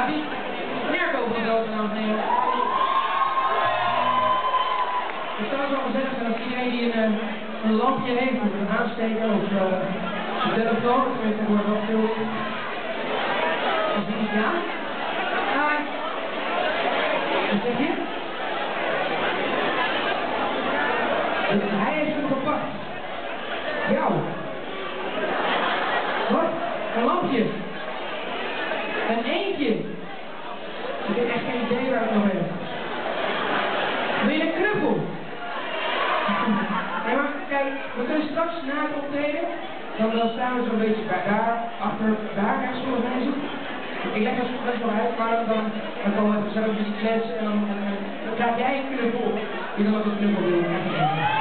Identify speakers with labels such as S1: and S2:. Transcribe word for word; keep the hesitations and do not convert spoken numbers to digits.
S1: Ja, die Merko van VanVelzen, dames en heren. Het zou wel gezellig zijn als iedereen die een, een lampje heeft, of een aansteker, of uh, een telefoon, dat weet ik wel wat veel. Als die niet ja? Hi. Wat zeg je? Hij heeft hem gepakt. Jou. Wat? Een lampje. Een eentje. Ik heb echt geen idee waar ik nog heb. Wil je een knuffel? Ja, maar kijk, we kunnen straks na het optreden, dan, dan staan we zo'n beetje bij daar, achter daar rechts volgens mij zo. Ik leg dat best wel uit, maar dan, dan komen we zelf een beetje kletsen en dan, en, en, dan krijg jij een knuffel die dan ook een knuffel wil.